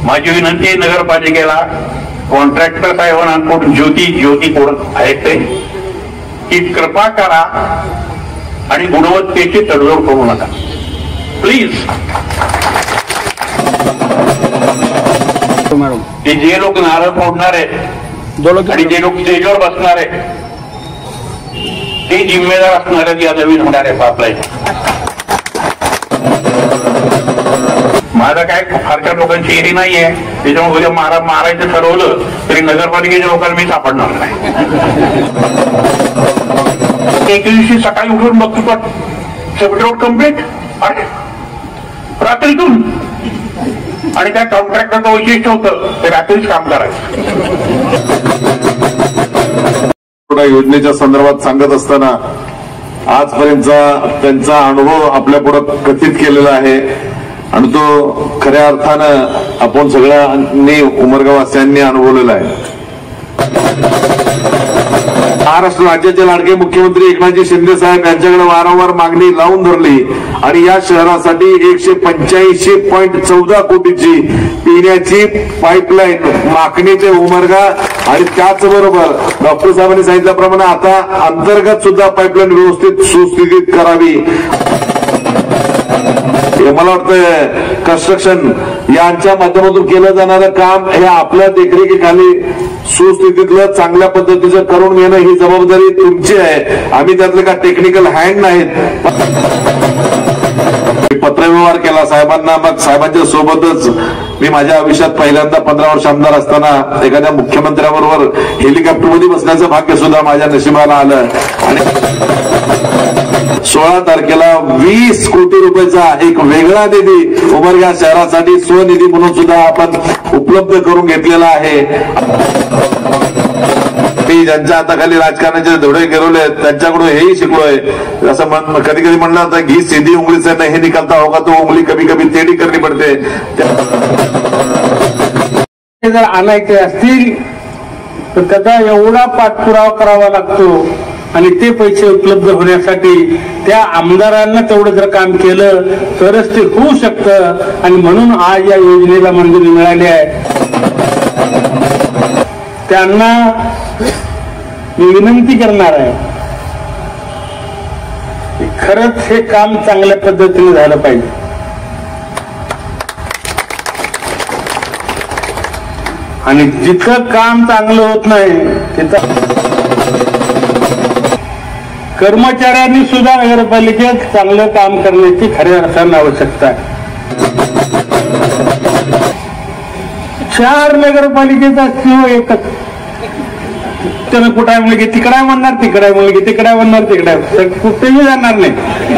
माझी विनंती आहे नगरपालिकेला, कॉन्ट्रॅक्टर साहेबांकडून ज्योती कोण आहेत ते, की कृपा करा आणि गुणवत्तेची तडजोड करू नका प्लीज. ते जे लोक नारळ फोडणार आहेत आणि जे लोक स्टेजवर बसणार आहेत ते जिम्मेदार असणार आहेत या नवीन होणाऱ्या पापलाईन. माझा काय फारशा लोकांची एरी नाहीये, त्याच्यामुळे मारायचं ठरवलं तरी नगरपालिकेच्या लोकांना मी सापडणार नाही. एक दिवशी सकाळी उठून बघतो रोड कम्प्लीट रात्रीतून, आणि त्या कॉन्ट्रॅक्टरचं वैशिष्ट्य होतं ते रात्रीच काम करायचं. योजनेच्या संदर्भात सांगत असताना आजपर्यंतचा त्यांचा अनुभव आपल्या पुढे कथित केलेला आहे आणि तो खऱ्या अर्थानं आपण सगळ्यांनी उमरगावासियांनी अनुभवलेला आहे. महाराष्ट्र राज्याचे लाडके मुख्यमंत्री एकनाथजी शिंदे साहेब यांच्याकडे वारंवार मागणी लावून धरली आणि या शहरासाठी 185.14 कोटीची पिण्याची पाईपलाईन माखणीचे उमरगा आणि त्याचबरोबर डॉक्टर साहेबांनी सांगितल्याप्रमाणे आता अंतर्गत सुद्धा पाईपलाईन व्यवस्थित सुस्थितीत करावी. मला वाटतं कन्स्ट्रक्शन यांच्या माध्यमातून केलं जाणारं काम हे आपल्या देखरेखीखाली सुस्थितीतलं चांगल्या पद्धतीचं करून घेणं ही जबाबदारी तुमची आहे. आम्ही त्यातले का टेक्निकल हँड नाहीत. पत्रव्यवहार केला साहेबांना, मग साहेबांच्या सोबतच मी माझ्या आयुष्यात पहिल्यांदा 15 वर्ष आमदार असताना एखाद्या मुख्यमंत्र्याबरोबर हेलिकॉप्टरमध्ये बसण्याचं भाग्य सुद्धा माझ्या नशिबाला आलं आणि 16 तारखेला 20 कोटी रुपयाचा एक वेगळा निधी उमरगा शहरासाठी स्वनिधी म्हणून सुद्धा आपण उपलब्ध करून घेतलेला आहे. मी ज्यांच्या हाताखाली राजकारणाचे धोडे गिरवले त्यांच्याकडून हेही शिकलोय. असं कधी कधी म्हणलं होतं घी सीधी उंगली से नहीं निकलता होगा तो उंगली कभी कभी टेढ़ी करनी पडते. जर आणायचे असतील तर त्याचा एवढा पाठपुरावा करावा लागतो आणि ते पैसे उपलब्ध होण्यासाठी त्या आमदारांना तेवढं जर काम केलं तरच ते होऊ शकतं आणि म्हणून आज या योजनेला मंजुरी मिळाली आहे. त्यांना मी विनंती करणार आहे की खरंच हे काम चांगल्या पद्धतीने झालं पाहिजे. आणि जिथं काम चांगलं होत नाही तिथं कर्मचाऱ्यांनी सुद्धा नगरपालिकेत चांगलं काम करण्याची खऱ्या अर्थानं आवश्यकता आहे. 4 नगरपालिकेचा सीओ एकच, त्यानं कुठे मुलगी तिकडे म्हणणार, तिकडे मुलगी तिकडे म्हणणार, तिकडे कुठेही जाणार नाही.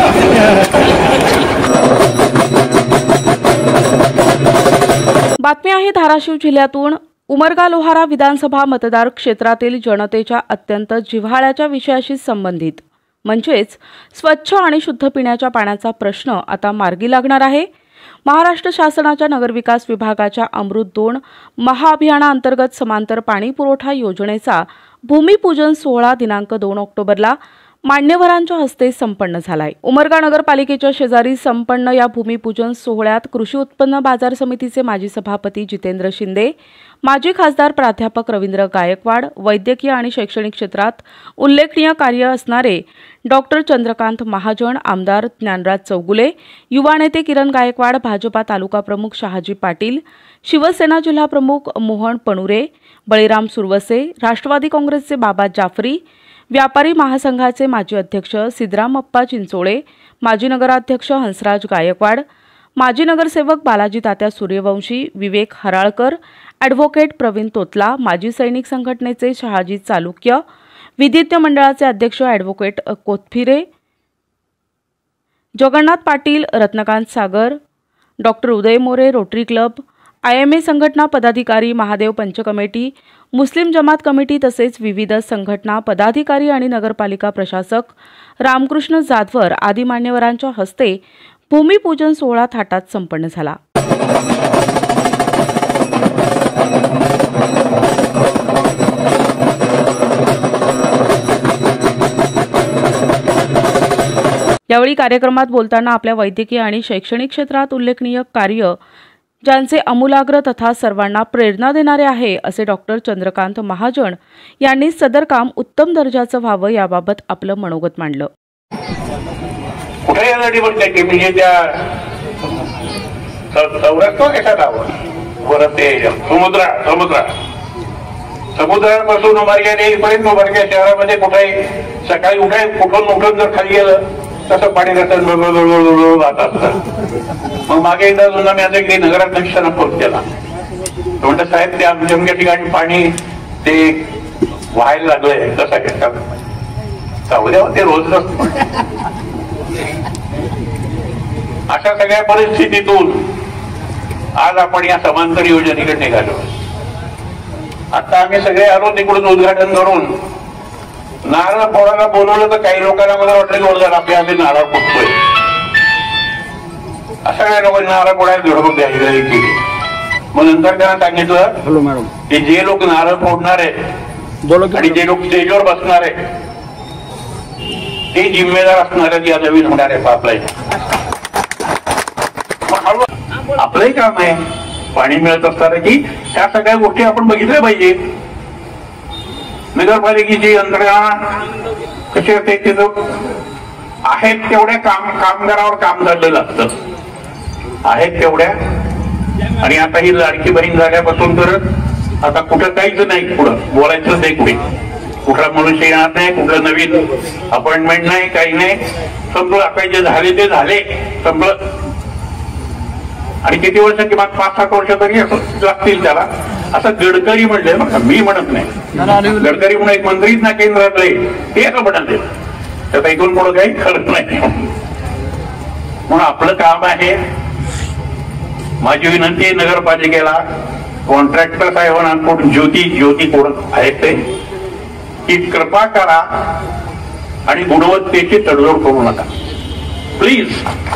बातमी आहे धाराशिव जिल्ह्यातून. उमरगा लोहारा विधानसभा मतदार क्षेत्रातील जनतेच्या अत्यंत जिव्हाळ्याच्या विषयाशी संबंधित म्हणजेच स्वच्छ आणि शुद्ध पिण्याच्या पाण्याचा प्रश्न आता मार्गी लागणार आहे. महाराष्ट्र शासनाच्या नगरविकास विभागाच्या अमृत 2 महाअभियानाअंतर्गत समांतर पाणी पुरवठा योजनेचा भूमिपूजन सोहळा दिनांक 2 ऑक्टोबरला मान्यवरांच्या हस्ते संपन्न झालाय. उमरगा नगरपालिकेच्या शेजारी संपन्न या भूमिपूजन सोहळ्यात कृषी उत्पन्न बाजार समितीचे माजी सभापती जितेंद्र शिंदे, माजी खासदार प्राध्यापक रवींद्र गायकवाड, वैद्यकीय आणि शैक्षणिक क्षेत्रात उल्लेखनीय कार्य असणारे डॉक्टर चंद्रकांत महाजन, आमदार ज्ञानराज चौगुले, युवा नेते किरण गायकवाड, भाजपा तालुका प्रमुख शहाजी पाटील, शिवसेना जिल्हा प्रमुख मोहन पणुरे, बळीराम सुरवसे, राष्ट्रवादी काँग्रेसचे बाबा जाफरी, व्यापारी महासंघाचे माजी अध्यक्ष सिद्धरामप्पा चिंचोळे, माजी नगराध्यक्ष हंसराज गायकवाड, माजी नगरसेवक बालाजी तात्या सूर्यवंशी, विवेक हराळकर, ॲडव्होकेट प्रवीण तोतला, माजी सैनिक संघटनेचे शहाजी चालुक्य, विधिज्ञ मंडळाचे अध्यक्ष advocate Kothfire, Jagannath Patil, Ratnakant Sagar, doctor Uday More, rotary club, IMA संघटना पदाधिकारी, महादेव पंच कमिटी, मुस्लिम जमात कमिटी तसेच विविध संघटना पदाधिकारी आणि नगरपालिका प्रशासक रामकृष्ण जाधवर आदी मान्यवरांच्या हस्ते भूमिपूजन सोहळा थाटात संपन्न झाला. यावेळी कार्यक्रमात बोलताना आपल्या वैद्यकीय आणि शैक्षणिक क्षेत्रात उल्लेखनीय कार्य ज्यांचे आमूलाग्र तथा सर्वांना प्रेरणा देणारे आहे असे डॉक्टर चंद्रकांत महाजन यांनी सदर काम उत्तम दर्जाचं व्हावं याबाबत आपलं मनोगत मांडलं. कुठे यासाठी बघताय म्हणजे त्या सौराष्ट्र परत ते समुद्रापासून उमरग्याने येईपर्यंत उमरग्या शहरामध्ये कुठे सकाळी कुठून जर खाली गेलं तसं पाणी जात असतं. मग मागे एकदा जुना मी आता काही नगराध्यक्षांना फोन केला, म्हणतात साहेब ते आमच्या ठिकाणी पाणी ते व्हायला लागलंय कसं घेतात उद्या ते रोज नसतं. अशा सगळ्या परिस्थितीतून आज आपण या समांतर योजनेकडे निघालो. आता आम्ही सगळे आलो तिकडून उद्घाटन करून नारळ फोडायला बोलवलं तर काही लोकांना मला वाटलं की ओळख आपल्या आम्ही नारळ फोडतोय. अशा काही लोकांनी नारळ फोडायला धडपड द्यायला केली. मग नंतर त्यांना सांगितलं की जे लोक नारळ फोडणार आहेत आणि जे लोक स्टेजवर बसणार आहेत ते जिम्मेदार असणार आहेत या नवीन होणाऱ्या पापलाईन. आपलंही काम आहे पाणी मिळत असताना की ह्या सगळ्या गोष्टी आपण बघितल्या पाहिजे. नगरपालिकेची यंत्रणा कशी असते तिथं आहेत तेवढ्या कामगारावर काम झालेलं असतं, आहेत तेवढ्या. आणि आता ही लाडकी बहीण झाल्यापासून तर आता कुठं काहीच नाही, पुढं बोलायचं नाही, कुठला मनुष्य येणार नाही, कुठलं नवीन अपॉइंटमेंट नाही, काही नाही. संपलं. आता जे झाले ते झाले, संपलं. आणि किती वर्ष किंवा 5-7 वर्ष तरी लागतील त्याला. असं गडकरी म्हणले बघा, मी म्हणत नाही. गडकरी म्हणून एक मंत्रीच ना केंद्रातले ते असं म्हणाले, त्याचा इथून पुढं काही खरंच नाही. म्हणून आपलं काम आहे. माझी विनंती आहे नगरपालिकेला, कॉन्ट्रॅक्टर साहेबांना ज्योती कोण आहेत ते की कृपा करा आणि गुणवत्तेची तडजोड करू नका प्लीज.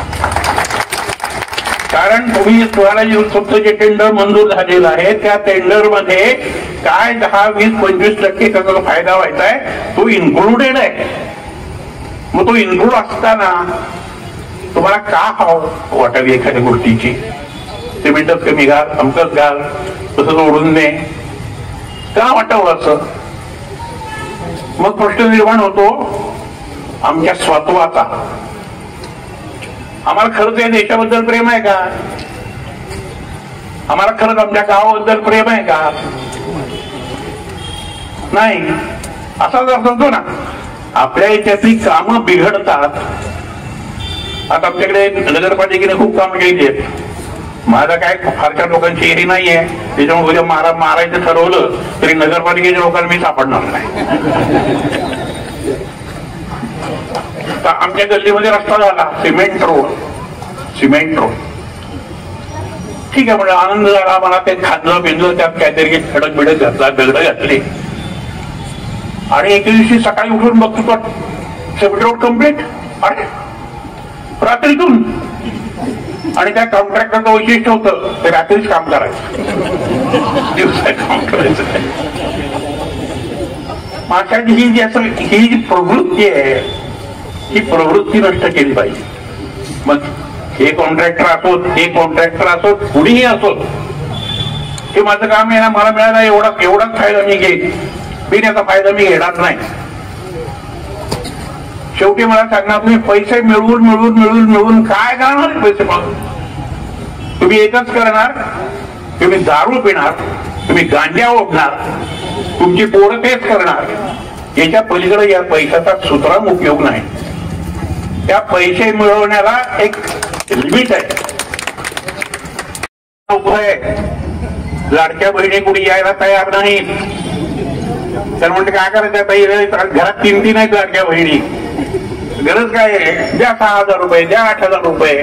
कारण तुम्ही तुम्हाला जे टेंडर मंजूर झालेलं आहे त्या टेंडर मध्ये काय 10-20-25% त्याचा फायदा व्हायचा आहे तो इन्क्लुडेड आहे. मग तो इन्क्लूड असताना तुम्हाला का हवं वाटावी एखाद्या गोष्टीची, सिमेंटच कमी घाल, अमकच घाल, तसंच ओढून दे, का वाटावं असं. मग प्रश्न निर्माण होतो आमच्या स्वत्वाचा. आम्हाला खरंच या देशाबद्दल प्रेम आहे का? आम्हाला खरंच आमच्या गावाबद्दल प्रेम आहे का? नाही. असा जर म्हणतो ना आपल्या याच्यातली कामं बिघडतात. आता आमच्याकडे नगरपालिकेने खूप कामं केली आहेत. माझा काय फारशा लोकांची एरी नाहीये, त्याच्यामुळे उद्या मारायचं ठरवलं तरी नगरपालिकेच्या लोकांना मी सापडणार नाही. आमच्या गल्लीमध्ये रस्ता झाला, सिमेंट रोड ठीक आहे. म्हणजे आनंद झाला मला. ते खाल्लं बिंदलं, त्यात काहीतरी खडक बिडक घातला, दगड घातली. आणि एके दिवशी सकाळी उठून बघतो सिमेंट रोड कम्प्लीट. अरे रात्रीतून. आणि त्या कॉन्ट्रॅक्टरचं वैशिष्ट्य होतं ते रात्रीच काम करायचं, दिवसा काम करायचं. माणसाची ही जी प्रवृत्ती आहे ही प्रवृत्ती नष्ट केली पाहिजे. मग हे कॉन्ट्रॅक्टर असोत कुणीही असोत, हे माझं काम आहे ना. मला मिळाला एवढाच फायदा मी घेईन, मी त्याचा फायदा मी घेणार नाही. शेवटी मला सांगणार तुम्ही पैसे मिळवून काय करणार? पैसे मिळवून तुम्ही एकच करणार, तुम्ही दारू पिणार, तुम्ही गांजा ओढणार, तुमची पोरं तेच करणार. याच्या पलीकडे या पैशाचा सुतराम उपयोग नाही. त्या पैसे मिळवण्याला एक लिमिट आहे. लाडक्या बहिणी कुणी यायला तयार नाही. तर म्हणते काय करायचं, घरात 3 आहेत लाडक्या बहिणी, गरज काय आहे? द्या 6,000 रुपये, द्या 8,000 रुपये.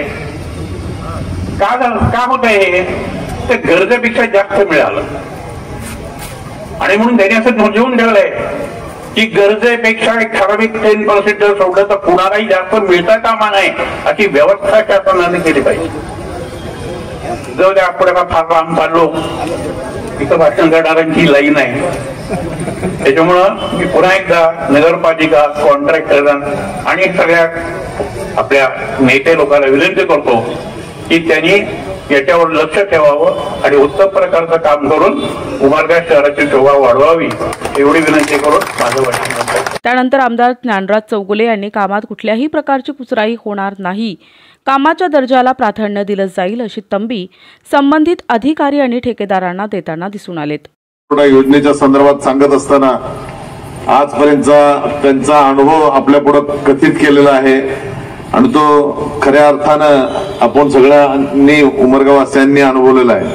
का होत आहे? ते गरजेपेक्षा जास्त मिळालं. आणि म्हणून त्याने असं नोंदवून ठेवलंय की गरजेपेक्षा एक ठराविक 10% जर सोडलं तर कुणालाही जास्त मिळता कामा नये अशी व्यवस्था शासनाने केली पाहिजे. जर त्या आठवड्याला फार लांब चाललो, इथं भाषण करणाऱ्यांची लाईन आहे. त्याच्यामुळं मी पुन्हा एकदा नगरपालिका, कॉन्ट्रॅक्टर आणि सगळ्या आपल्या नेते लोकांना विनंती करतो की त्यांनी याच्यावर लक्ष ठेवावं आणि उत्तम प्रकारचं काम करून उमरगा शहराची शोभा वाढवावी एवढी विनंती करून माझं भाषण करतो. त्यानंतर आमदार ज्ञानराज चौगुले यांनी कामात कुठल्याही प्रकारची कुचराई होणार नाही, कामाच्या दर्जाला प्राधान्य दिलं जाईल अशी तंबी संबंधित अधिकारी आणि ठेकेदारांना देताना दिसून आलेत. योजनेच्या संदर्भात सांगत असताना आजपर्यंतचा त्यांचा अनुभव आपल्या पुढे कथित केलेला आहे आणि तो खऱ्या अर्थानं आपण सगळ्यांनी उमरगावासियांनी अनुभवलेला आहे.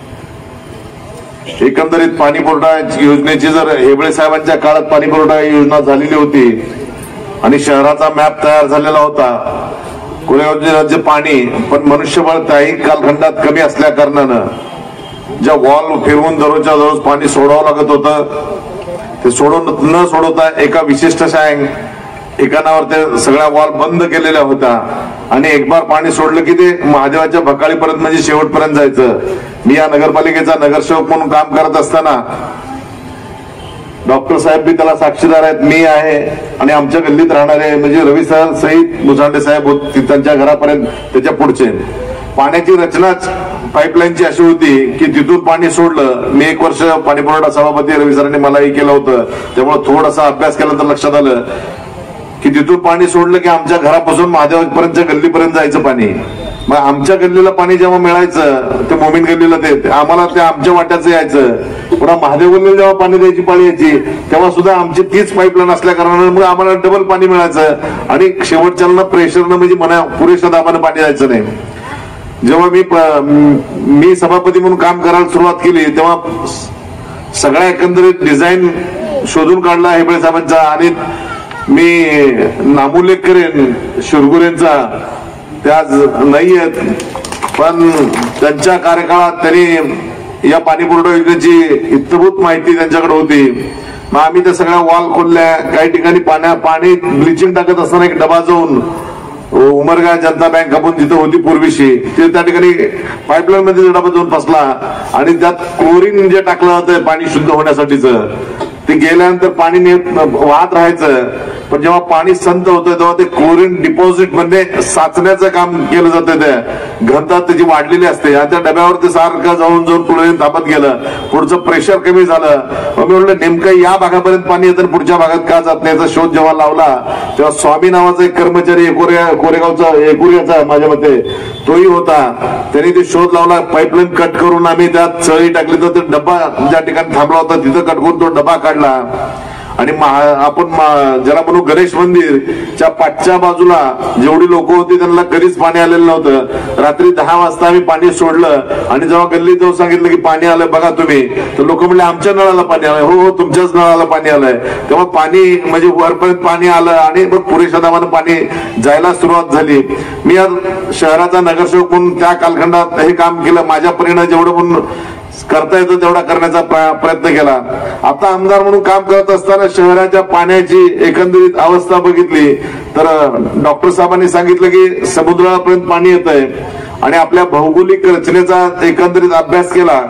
एकंदरीत पाणी पुरवठा योजनेची जर हेबळे साहेबांच्या काळात पाणी पुरवठा योजना झालेली होती आणि शहराचा मॅप तयार झालेला होता, कोरेगावचे पाणी पण मनुष्यबळ त्याही कालखंडात कमी असल्या कारणानं ज्या वॉल फिरवून दररोजच्या दररोज पाणी सोडावं लागत होतं, ते न सोडवता एका विशिष्ट ठिकाणावर ते सगळ्या वॉल बंद केलेल्या होत्या आणि एक बार पाणी सोडलं की ते महादेवाच्या भकाळीपर्यंत म्हणजे शेवटपर्यंत जायचं. मी या नगरपालिकेचा नगरसेवक म्हणून काम करत असताना डॉक्टर साहेब बी त्याला साक्षीदार आहेत, मी आहे आणि आमच्या गल्लीत राहणारे म्हणजे रवी सर सहित मुसांडे साहेब त्यांच्या घरापर्यंत त्याच्या पुढचे पाण्याची रचनाच पाईपलाईनची अशी होती की तिथून पाणी सोडलं. मी 1 वर्ष पाणी पुरवठा सभापती रवी सरांनी मलाही केलं होतं, त्यामुळे थोडासा अभ्यास केला तर लक्षात आलं की तिथून पाणी सोडलं की आमच्या घरापासून महादेवापर्यंत गल्लीपर्यंत जायचं पाणी. मग आमच्या गल्लीला पाणी जेव्हा मिळायचं ते मोमीन गल्लीला ते आम्हाला त्या आमच्या वाट्याचं यायचं. पुन्हा महादेव गल्लीला जेव्हा पाणी द्यायची पाळी यायची तेव्हा सुद्धा आमची तीच पाईपलाईन असल्या कारणानं मग आम्हाला डबल पाणी मिळायचं आणि शेवटच्याला प्रेशरनं म्हणजे म्हणा पुरेशा दाबानं पाणी जायचं नाही. जेव्हा मी सभापती म्हणून काम करायला सुरुवात केली तेव्हा सगळ्या एकंदरीत डिझाईन शोधून काढला हेबळे साहेबांचा आणि मी नामोल्लेख करेन शिरगुरेंचा, त्या नाही आहेत पण त्यांच्या कार्यकाळात त्यांनी या पाणी पुरवठा योजनेची इत्तभूत माहिती त्यांच्याकडे होती. मग आम्ही त्या सगळ्या वॉल खोलल्या. काही ठिकाणी पाणी ब्लिचिंग टाकत असताना एक डबा जाऊन उमरगा जनता बँक आपण जिथं होती पूर्वीशी ते त्या ठिकाणी पाईपलाईन मध्ये डबा जाऊन फसला आणि त्यात क्लोरीन जे टाकलं जातं पाणी शुद्ध होण्यासाठीच ते गेल्यानंतर पाणी वाहत राहायचं. पण जेव्हा पाणी संत होतं तेव्हा ते क्लोरीन डिपॉझिट मध्ये साचण्याचं काम केलं जातं. त्या घनता त्याची वाढलेली असते आणि त्या डब्यावर ते सारखं जाऊन क्लोरीन थांबत गेलं, पुढचं प्रेशर कमी झालं. मी म्हटलं नेमकं या भागापर्यंत पाणी येतं पुढच्या भागात का जात नाही याचा शोध जेव्हा लावला तेव्हा स्वामी नावाचा एक कर्मचारी कोरेगावचा एकुरियाचा माझ्या मते तोही होता. त्यांनी ते शोध लावला. पाईपलाईन कट करून आम्ही त्यात सळी टाकली तर ते डब्बा ज्या ठिकाणी थांबला होता तिथं कट करून तो डबा काढला आणि आपण ज्याला म्हणू गणेश मंदिरच्या पाठच्या बाजूला जेवढी लोक होती त्यांना कधीच पाणी आलेलं नव्हतं. रात्री 10 वाजता आम्ही पाणी सोडलं आणि जेव्हा गल्लीत जाऊन सांगितलं की पाणी आलंय बघा तुम्ही, तर लोक म्हणले आमच्या नळाला पाणी आलंय. हो हो तुमच्याच नळाला पाणी आलंय. तेव्हा पाणी म्हणजे वरपर्यंत पाणी आलं आणि मग पुरेशा दाबानं पाणी जायला सुरुवात झाली. मी आज शहराचा नगरसेवक म्हणून त्या कालखंडात हे काम केलं. माझ्या परीने जेवढं म्हणून करता येतं तेवढा करण्याचा प्रयत्न केला. आता आमदार म्हणून काम करत असताना शहराच्या पाण्याची एकंदरीत अवस्था बघितली तर डॉक्टर साहेबांनी सांगितलं की समुद्रापर्यंत पाणी येत आहे आणि आपल्या भौगोलिक रचनेचा एकंदरीत अभ्यास केला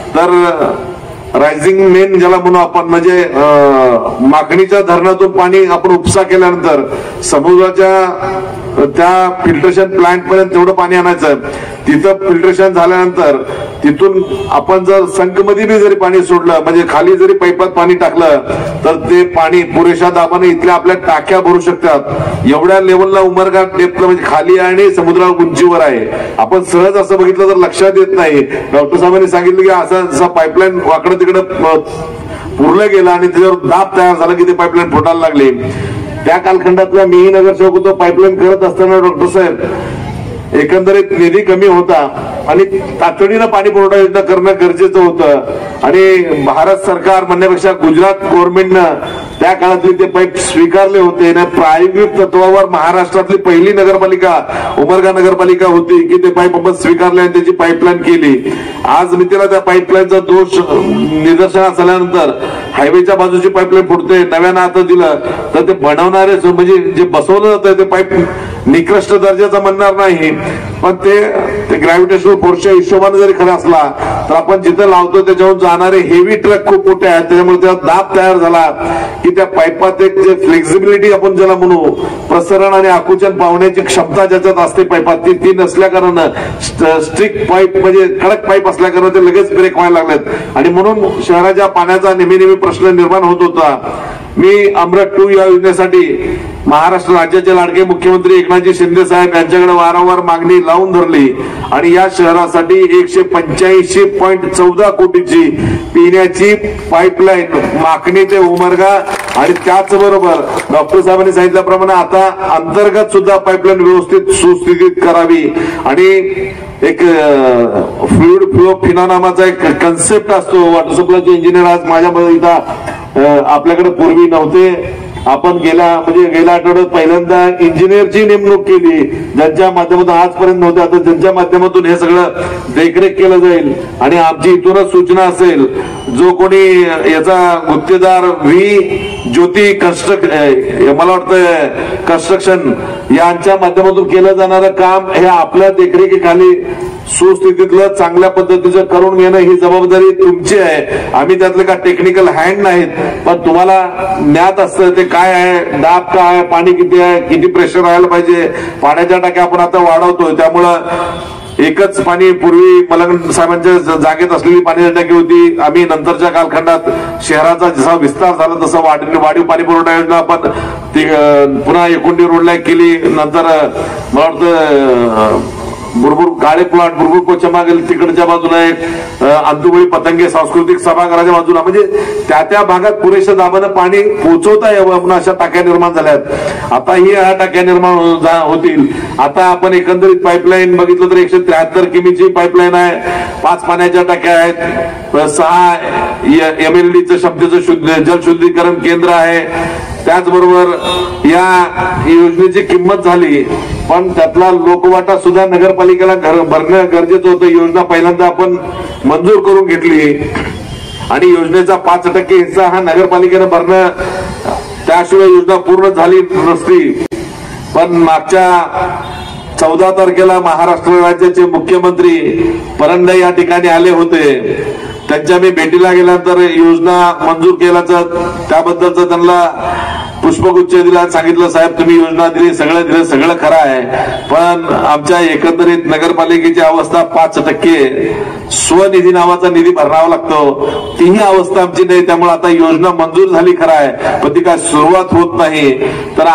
तर रायझिंग मेन ज्याला म्हणू आपण म्हणजे मागणीच्या धरणातून पाणी आपण उपसा केल्यानंतर समुद्राच्या त्या फिल्ट्रेशन प्लांट पर्यंत तेवढं पाणी आणायचं. तिथं फिल्ट्रेशन झाल्यानंतर तिथून आपण जर संकमध्ये बी जरी पाणी सोडलं म्हणजे खाली जरी पाईपात पाणी टाकलं तर ते पाणी पुरेशा दाबाने इथल्या आपल्या टाक्या भरू शकतात. एवढ्या लेवलला उमरगा डेप्थला म्हणजे खाली आणि समुद्रा उंचीवर आहे. आपण सहज असं बघितलं तर लक्षात येत नाही. डॉक्टर साहेबांनी सांगितलं की असं जसं पाईपलाईन वाकडं तिकडं पुरलं गेलं आणि त्याच्यावर दाब तयार झाला की ते पाईपलाईन फुटायला लागली. त्या कालखंडातला मीही नगरसेवक होतो. पाईपलाईन करत असताना डॉक्टर साहेब एकंदरीत निधी कमी होता आणि तातडीनं पाणी पुरवठा योजना करणं गरजेचं होतं आणि भारत सरकार म्हणण्यापेक्षा गुजरात गव्हर्नमेंटनं त्या काळातले ते पाईप स्वीकारले होते. प्रायोगिक तत्वावर महाराष्ट्रातली पहिली नगरपालिका उमरगा नगरपालिका होती की ते पाईप आपण स्वीकारले आणि त्याची पाईपलाईन केली. आज मी त्याला त्या पाईपलाईनचा दोष निदर्शनास आल्यानंतर हायवेच्या बाजूची पाईपलाईन फुटते. नव्यानं आता दिलं तर ते बनवणारे म्हणजे जे बसवलं जातं ते पाईप निकृष्ट दर्जाचा म्हणणार नाही पण ते ग्रॅव्हिटेशनल फोर्सच्या हिशोबाने जरी खरं असला तर आपण जिथं लावतो त्याच्यावर जाणारे हेवी ट्रक खूप मोठे आहेत त्याच्यामुळे त्याला दाब तयार झाला की त्या पाईपात एक जे फ्लेक्झिबिलिटी आपण ज्याला म्हणू, प्रसरण आणि आकुंचन पावण्याची क्षमता ज्याच्यात असते पाईपात, ती नसल्या कारणानं स्ट्रिक्ट पाईप म्हणजे कडक पाईप असल्या कारणानं ते लगेच ब्रेक व्हायला लागलेत आणि म्हणून शहराच्या पाण्याचा नेहमी प्रश्न निर्माण होत होता. मी अमृत 2 या योजनेसाठी महाराष्ट्र राज्याचे लाडके मुख्यमंत्री एकनाथजी शिंदे साहेब यांच्याकडे वारंवार मागणी लावून धरली आणि या शहरासाठी 185.14 कोटीची पिण्याची पाईपलाईन माकणी ते उमरगा आणि त्याचबरोबर डॉक्टर साहेबांनी सांगितल्याप्रमाणे आता अंतर्गत सुद्धा पाईपलाईन व्यवस्थित सुस्थितीत करावी आणि एक फ्लुइड फ्लो फिना नावाचा एक कन्सेप्ट असतो. वॉटर सप्लायचे इंजिनियर आज माझ्यामध्ये इथं आपल्याकडे पूर्वी नव्हते. आपण गेल्या आठवड्यात पहिल्यांदा इंजिनियरची नेमणूक केली ज्यांच्या माध्यमातून आजपर्यंत नव्हते. आता ज्यांच्या माध्यमातून हे सगळं देखरेख केलं जाईल आणि आमची इथूनच सूचना असेल, जो कोणी याचा गुत्तेदार ज्योती मला वाटतं कन्स्ट्रक्शन यांच्या माध्यमातून केलं जाणारं काम हे आपल्या देखरेखीखाली सुस्थितीतलं चांगल्या पद्धतीचं करून घेणं ही जबाबदारी तुमची आहे. आम्ही त्यातले का टेक्निकल हँड नाहीत, पण तुम्हाला ज्ञात असतं ते काय आहे, दाब काय आहे, पाणी किती आहे, किती प्रेशर राहायला पाहिजे. पाण्याच्या टाक्या आपण आता वाढवतोय, त्यामुळं एकच पाणी पूर्वी मलंग साहेबांच्या जागेत असलेली पाण्याची टाकी होती. आम्ही नंतरच्या कालखंडात शहराचा जसा विस्तार झाला तसा वाढीव पाणी पुरवठा योजना आपण ती पुन्हा एकुंडी रोडला केली. नंतर मला वाटतं बुरबुर काळे प्लॉट बुरबुर कोचमा गेले तिकडच्या बाजूला एक अंतुबळी पतंगे सांस्कृतिक सभागृहाच्या बाजूला, म्हणजे त्या भागात पुरेशा दाबानं पाणी पोहोचवता यावं म्हणून अशा टाक्या निर्माण झाल्यात. आता ही ह्या टाक्या निर्माण होतील. आता आपण एकंदरीत पाईपलाईन बघितलं तर 173 किमीची पाईपलाईन आहे, 5 पाण्याच्या टाक्या आहेत, 6 MLDचं क्षमतेचं जलशुद्धीकरण केंद्र आहे. त्याचबरोबर या योजनेची किंमत झाली, पण त्यातला लोकवाटा सुद्धा नगरपालिकेला भरणं गरजेचं होतं. योजना पहिल्यांदा आपण मंजूर करून घेतली आणि योजनेचा 5% हिस्सा हा नगरपालिकेनं भरणं, त्याशिवाय योजना पूर्ण झाली नसती. पण मागच्या 14 तारखेला महाराष्ट्र राज्याचे मुख्यमंत्री परंडे या ठिकाणी आले होते. त्यांच्या मी भेटीला गेल्यानंतर योजना मंजूर केल्याचं त्याबद्दलच त्यांना पुष्पगुच्छ दिला. सांगितलं साहेब तुम्ही योजना दिली, सगळं खरं आहे, पण आमच्या एकंदरीत नगरपालिकेची अवस्था 5% स्वनिधी नावाचा निधी भरावा लागतो, तीही अवस्था आमची नाही. त्यामुळे आता योजना मंजूर झाली खरं आहे, पण ती काय सुरुवात होत नाही. तर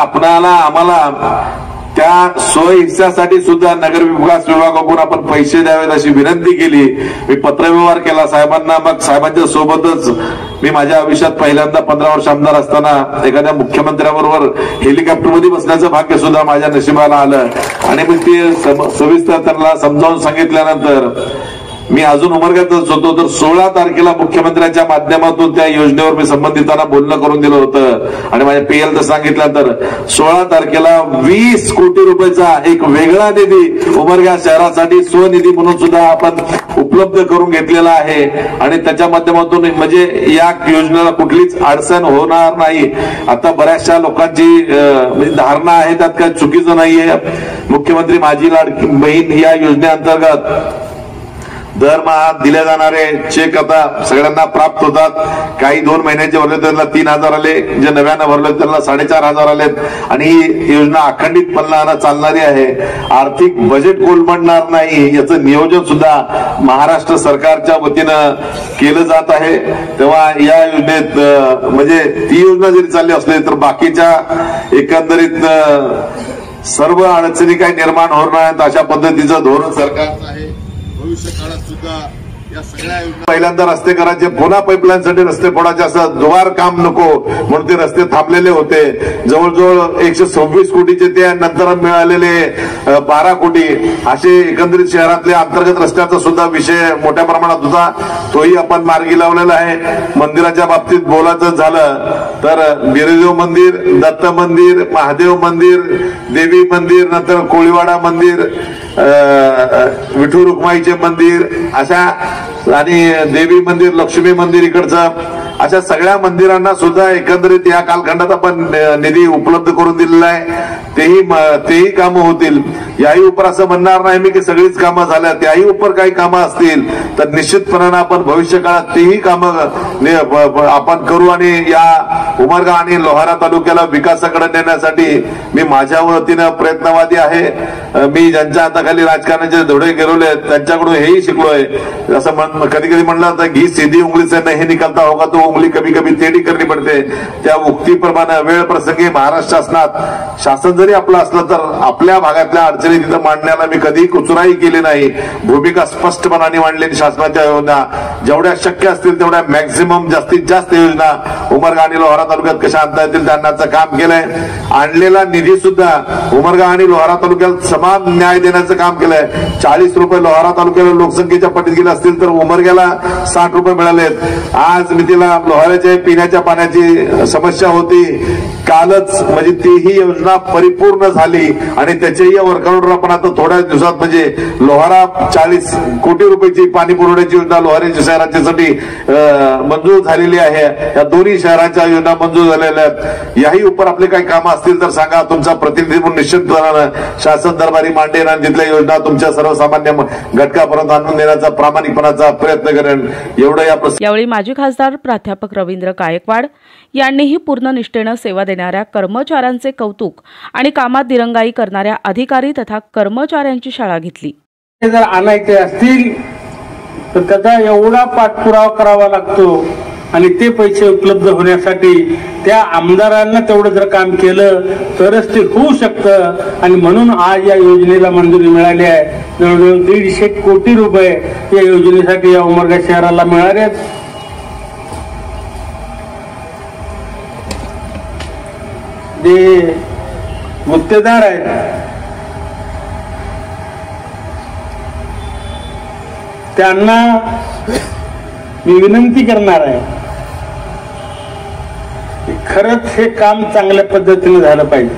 आम्हाला त्या सोय हिस्सासाठी सुद्धा नगर विकास विभागाकडून आपण पैसे द्यावेत अशी विनंती केली. मी पत्रव्यवहार केला साहेबांना. मग साहेबांच्या सोबतच मी माझ्या आयुष्यात पहिल्यांदा 15 वर्ष आमदार असताना एखाद्या मुख्यमंत्र्याबरोबर हेलिकॉप्टरमध्ये बसण्याचं भाग्य सुद्धा माझ्या नशिबाला आलं आणि मग ते सविस्तर त्यांना समजावून सांगितल्यानंतर मी अजून उमरगातच होतो. तर 16 तारखेला मुख्यमंत्र्यांच्या माध्यमातून त्या योजनेवर मी संबंधितांना बोलणं करून दिलं होतं आणि माझ्या PL तर सांगितल्यानंतर 16 तारखेला 20 कोटी रुपयाचा एक वेगळा निधी उमरगा शहरासाठी स्वनिधी म्हणून सुद्धा आपण उपलब्ध करून घेतलेला आहे आणि त्याच्या माध्यमातून म्हणजे या योजनेला कुठलीच अडचण होणार नाही. आता बऱ्याचशा लोकांची म्हणजे धारणा आहे, त्यात काही चुकीचं नाहीये. मुख्यमंत्री माझी लाडकी बहीण या योजनेअंतर्गत दरमहा दिले जाणारे चेक आता सगळ्यांना प्राप्त होतात. काही 2 महिन्याचे भरले त्यांना 3,000 आले, जे नव्यानं भरले त्यांना 4,500 आलेत आणि ही योजना अखंडितपणानं चालणारी आहे. आर्थिक बजेट कोलमडणार नाही याचं नियोजन सुद्धा महाराष्ट्र सरकारच्या वतीनं केलं जात आहे. तेव्हा या योजनेत म्हणजे ती योजना जरी चालली असली तर बाकीच्या एकंदरीत सर्व अडचणी काही निर्माण होणार नाहीत अशा पद्धतीचं धोरण सरकारचं आहे. भविष्य काळात सुद्धा या सगळ्या योजना पहिल्यांदा रस्ते करायचे, पुन्हा पाईपलाईनसाठी रस्ते फोडायचे असं दुवार काम नको म्हणून ते रस्ते थांबलेले होते. जवळजवळ 126 कोटीचे ते नंतर मिळालेले 12 कोटी असे एकंदरीत शहरातले अंतर्गत रस्त्याचा सुद्धा विषय मोठ्या प्रमाणात होता. तोही आपण मार्गी लावलेला आहे. मंदिराच्या बाबतीत बोलायचं झालं तर बिरदेव मंदिर, दत्त मंदिर, महादेव मंदिर, देवी मंदिर, नंतर कोळीवाडा मंदिर, विठू रुक्माईचे मंदिर अशा आणि देवी मंदिर, लक्ष्मी मंदिर इकडचं अशा सगळ्या मंदिरांना सुद्धा एकंदरीत या कालखंडात आपण निधी उपलब्ध करून दिलेला आहे. तेही कामं होतील. याही उपर असं म्हणणार नाही मी की सगळीच कामं झाल्या. त्याही उपर काही कामं असतील तर निश्चितपणानं आपण भविष्य काळात तेही कामं आपण करू आणि या उमरगा आणि लोहारा तालुक्याला विकासाकडे नेण्यासाठी मी माझ्या वतीनं प्रयत्नवादी आहे. मी ज्यांच्या हाताखाली राजकारणाचे धडे गिरवले त्यांच्याकडून हेही शिकलोय. असं कधी कधी म्हणलं तर घी सीधी उंगली से नहीं निकलता होगा तो उंगली कभी कभी टेढ़ी करनी पडते. त्या उक्तीप्रमाणे वेळ प्रसंगी महाराष्ट्र शासनात शासन जरी आपलं असलं तर आपल्या भागातल्या अडचणी तिथं मांडण्याला मी कधी कुचराई केली नाही. भूमिका स्पष्टपणाने मांडलेली शासनाच्या योजना जेवढ्या शक्य असतील तेवढ्या मॅक्झिमम जास्तीत जास्त योजना उमरगा आणि लोहारा तालुक्यात कशा आणता येतील त्यांनाचं काम केलंय. आणलेला निधी सुद्धा उमरगा आणि लोहारा तालुक्यात समान न्याय देण्याचं काम केलंय. 40 रुपये लोहारा तालुक्याला लोकसंख्येच्या पटीत गेले असतील तर उमरग्याला 60 रुपये मिळालेत. आज मी तिला लोहाऱ्याच्या पिण्याच्या पाण्याची समस्या होती कालच म्हणजे तीही योजना परिपूर्ण झाली आणि त्याच्याही वर्कआउटवर आपण आता थोड्या दिवसात म्हणजे लोहारा 40 कोटी रुपयाची पाणी पुरवठ्याची योजना लोहाऱ्याच्या शहराच्यासाठी मंजूर झालेली आहे. या दोन्ही शहराच्या योजना मंजूर झालेल्या आहेत. याही उपर आपले काही कामं असतील तर सांगा. तुमचा प्रतिनिधी म्हणून निश्चितपणानं शासन दरबारी मांडेन आणि तिथल्या योजना तुमच्या सर्वसामान्य घटकापर्यंत आणून देण्याचा प्रामाणिकपणाचा प्रयत्न करेन. एवढं यावेळी माजी खासदार प्राध्यापक रवींद्र गायकवाड यांनीही पूर्ण निष्ठेनं सेवा देणाऱ्या कर्मचाऱ्यांचे कौतुक आणि कामात दिरंगाई करणाऱ्या अधिकारी तथा कर्मचाऱ्यांची शाळा घेतली. जर आणायचे असतील तर त्याचा एवढा पाठपुरावा करावा लागतो आणि ते पैसे उपलब्ध होण्यासाठी त्या आमदारांना तेवढं जर काम केलं तरच ते होऊ शकतं. आणि म्हणून आज या योजनेला मंजुरी मिळाली आहे. जवळजवळ 150 कोटी रुपये या योजनेसाठी या उमरगा शहराला मिळाले आहेत. जे गुत्तेदार आहेत त्यांना मी विनंती करणार आहे की खरंच हे काम चांगल्या पद्धतीने झालं पाहिजे.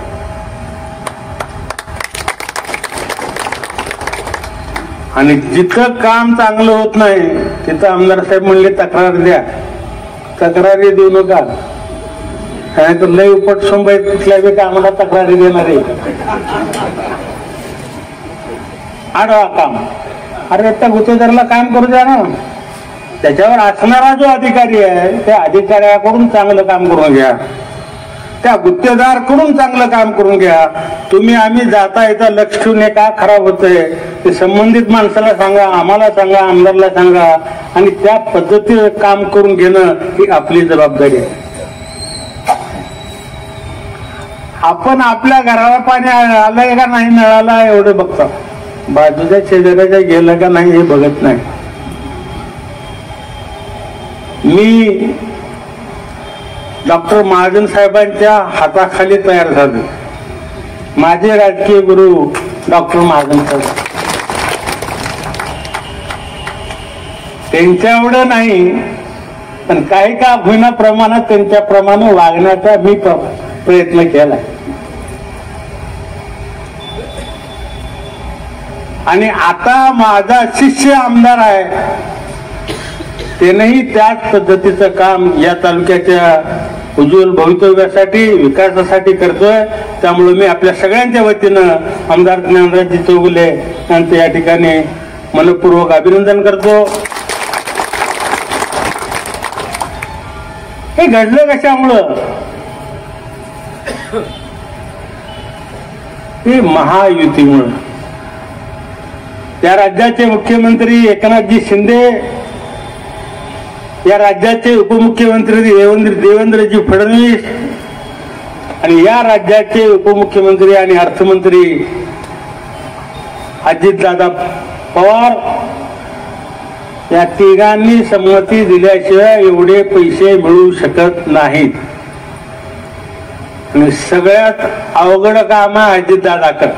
आणि जिथं काम चांगलं होत नाही तिथं आमदार साहेब म्हणले तक्रार द्या. तक्रारी देऊ नका. तर लय उपट सोंबाई कुठल्या बी कामाला तक्रारी देणारे आडवा काम. अरे त्या गुत्तेदाराला काम करू द्या ना. त्याच्यावर असणारा जो अधिकारी आहे त्या अधिकाऱ्याकडून चांगलं काम करून घ्या. त्या गुत्तेदार कडून चांगलं काम करून घ्या. तुम्ही आम्ही जाता येतं लक्ष ठेवून का खराब होतंय ते संबंधित माणसाला सांगा, आम्हाला सांगा, आमदारला सांगा आणि त्या पद्धतीने काम करून घेणं ही आपली जबाबदारी आहे. आपण आपल्या घराला पाणी आलंय का नाही नळाला एवढं बघतो. बाजूच्या शेजाऱ्याच्या गेलं का नाही हे बघत नाही. मी डॉक्टर महाजन साहेबांच्या हाताखाली तयार झालो. माझे राजकीय गुरु डॉक्टर महाजन साहेब. त्यांच्या एवढं नाही पण काही का होईना प्रमाणात त्यांच्याप्रमाणे वागण्याचा मी प्रयत्न केला. आणि आता माझा शिष्य आमदार आहे त्यानेही त्याच पद्धतीचं काम या तालुक्याच्या उज्ज्वल भवितव्यासाठी विकासासाठी करतोय. त्यामुळे मी आपल्या सगळ्यांच्या वतीनं आमदार ज्ञानराज चौगुले यांचं या ठिकाणी मनपूर्वक अभिनंदन करतो. हे घडलं कशामुळं? हे महायुतीमुळं. त्या राज्याचे मुख्यमंत्री एकनाथजी शिंदे, या राज्याचे उपमुख्यमंत्री देवेंद्रजी फडणवीस आणि या राज्याचे उपमुख्यमंत्री आणि अर्थमंत्री अजितदादा पवार या तिघांनी संमती दिल्याशिवाय एवढे पैसे मिळू शकत नाहीत. आणि सगळ्यात अवघड काम आहे अजितदादाकडे.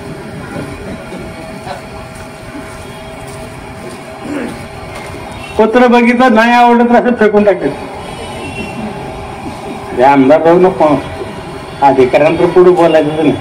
पत्र बघितलं नाही आवडत असं फेकून टाकेल. आमदार जाऊ नको अधिकाऱ्यांचं पुढे बोलायचं नाही.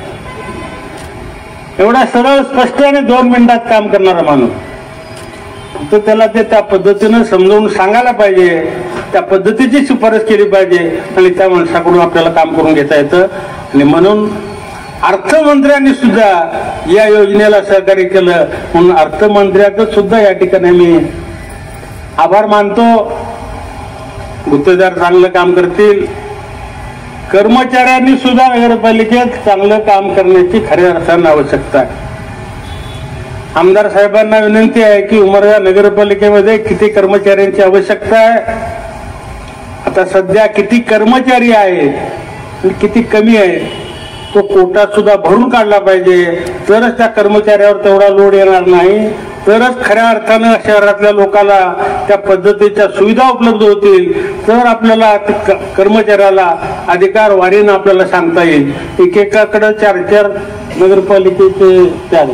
एवढा सरळ स्पष्ट आणि 2 मिनिटात काम करणारा माणूस तर त्याला ते त्या पद्धतीनं समजावून सांगायला पाहिजे. त्या पद्धतीची शिफारस केली पाहिजे आणि त्या माणसाकडून आपल्याला काम करून घेता येतं. आणि म्हणून अर्थमंत्र्यांनी सुद्धा या योजनेला सहकार्य केलं, म्हणून अर्थमंत्र्याचं सुद्धा या ठिकाणी मी आभार मानतो. गुत्तेदार चांगलं काम करतील. कर्मचाऱ्यांनी सुद्धा नगरपालिकेत चांगलं काम करण्याची खऱ्या अर्थानं आवश्यकता आहे. आमदार साहेबांना विनंती आहे की उमरगा नगरपालिकेमध्ये किती कर्मचाऱ्यांची आवश्यकता आहे, आता सध्या किती कर्मचारी आहेत, किती कमी आहेत, तो कोटा सुद्धा भरून काढला पाहिजे. तरच त्या कर्मचाऱ्यावर तेवढा लोड येणार नाही, तरच खऱ्या अर्थानं शहरातल्या लोकांना त्या पद्धतीच्या सुविधा उपलब्ध होतील. तर आपल्याला कर्मचाऱ्याला अधिकार वारीनं आपल्याला सांगता येईल. एकेकाकडे 4-4 नगरपालिकेचे त्या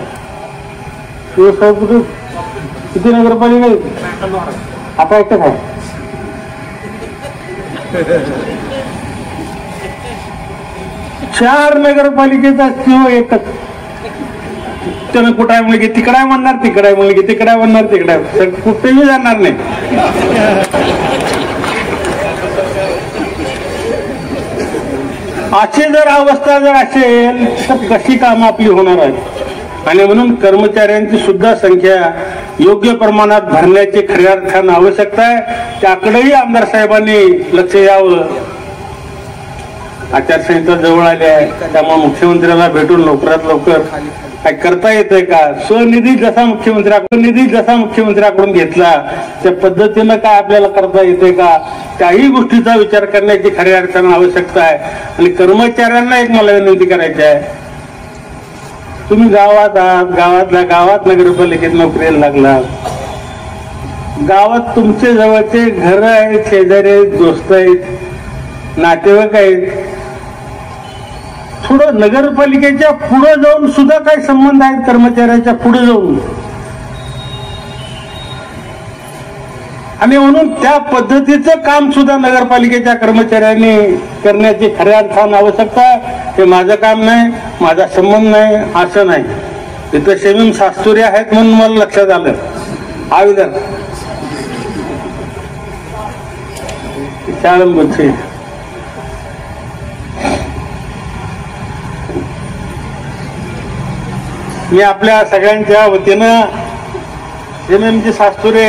किती नगरपालिका आता एकच आहे. चार नगरपालिकेचा किंवा एकच. त्यानं कुठं आहे मुलगी तिकडे आहे म्हणणार, तिकडे आहे मुलगी तिकडे आहे म्हणणार, तिकडे आहे, कुठेही जाणार नाही. अशी जर अवस्था जर असेल तर कशी कामं आपली होणार आहेत. आणि म्हणून कर्मचाऱ्यांची सुद्धा संख्या योग्य प्रमाणात भरण्याची खऱ्या अर्थानं आवश्यकता आहे. त्याकडेही आमदार साहेबांनी लक्ष द्यावं. आचारसंहिता जवळ आली आहे, त्यामुळे मुख्यमंत्र्याला भेटून लवकरात लवकर काय करता येतंय का. स्वनिधी जसा मुख्यमंत्र्याकडून घेतला त्या पद्धतीनं काय आपल्याला करता येते का, त्याही गोष्टीचा विचार करण्याची खऱ्या अर्थानं आवश्यकता आहे. आणि कर्मचाऱ्यांना एक मला विनंती करायची आहे, तुम्ही गावात आहात, गावात नगरपालिकेत नोकरीला लागला, गावात तुमचे जवळचे घर आहेत, शेजारी आहेत, दोस्त आहेत, नातेवाईक आहेत. थोडं नगरपालिकेच्या पुढे जाऊन सुद्धा काही संबंध आहेत, कर्मचाऱ्याच्या पुढे जाऊन. आणि म्हणून त्या पद्धतीचं काम सुद्धा नगरपालिकेच्या कर्मचाऱ्यांनी करण्याची खऱ्या अर्थानं आवश्यकता आहे. हे माझं काम नाही, माझा संबंध नाही असं नाही. इथं शमीम शास्त्री आहेत म्हणून मला लक्षात आलं. आविदर शाळंबचे मी आपल्या सगळ्यांच्या वतीनं शमीमजी शास्त्री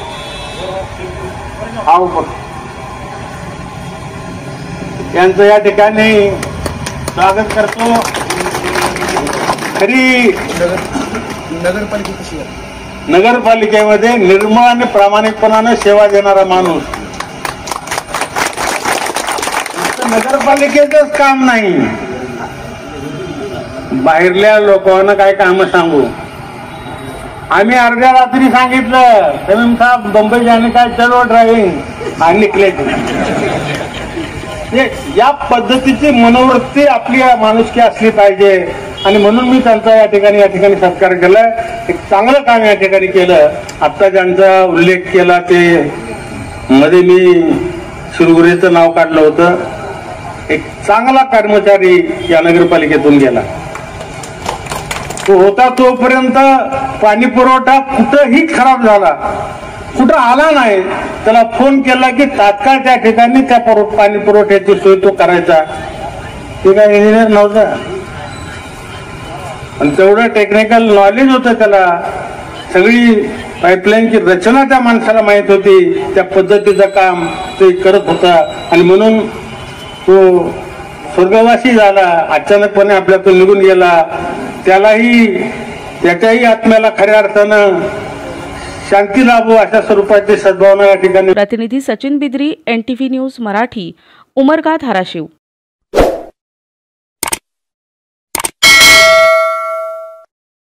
यांचं या ठिकाणी स्वागत करतो. खरी नगरपालिकेमध्ये निर्मळ आणि प्रामाणिकपणाने सेवा देणारा माणूस. नगरपालिकेचंच काम नाही, बाहेरल्या लोकांना काय काम सांगू. आम्ही अर्ध्या रात्री सांगितलं शमीम साहेब बंबई जाने का, चलो ड्रायव्हिंग आणि निघले. या पद्धतीची मनोवृत्ती आपली माणुसकी असली पाहिजे. आणि म्हणून मी त्यांचा या ठिकाणी सत्कार केलाय. एक चांगलं काम या ठिकाणी केलं. आता ज्यांचा उल्लेख केला ते मध्ये मी शिरगुरेचं नाव काढलं होतं. एक चांगला कर्मचारी या नगरपालिकेतून गेला. तो होता तोपर्यंत पाणी पुरवठा कुठंही खराब झाला, कुठं आला नाही, त्याला फोन केला की तात्काळ त्या ठिकाणी त्या पाणी पुरवठ्याची सोय तो करायचा. ते काय इंजिनियर नव्हता, आणि तेवढं टेक्निकल नॉलेज होतं त्याला. सगळी पाईपलाईनची रचना त्या माणसाला माहित होती. त्या पद्धतीचं काम ते करत होता. आणि म्हणून तो स्वर्गवासी झाला, अचानकपणे आपल्यातून निघून गेला. त्याच्याही आत्म्याला खऱ्या अर्थानं शांती लाभो अशा स्वरूपाची सद्भावना या ठिकाणी. प्रतिनिधी सचिन बिद्री, NTV न्यूज मराठी, उमरगा, धाराशिव.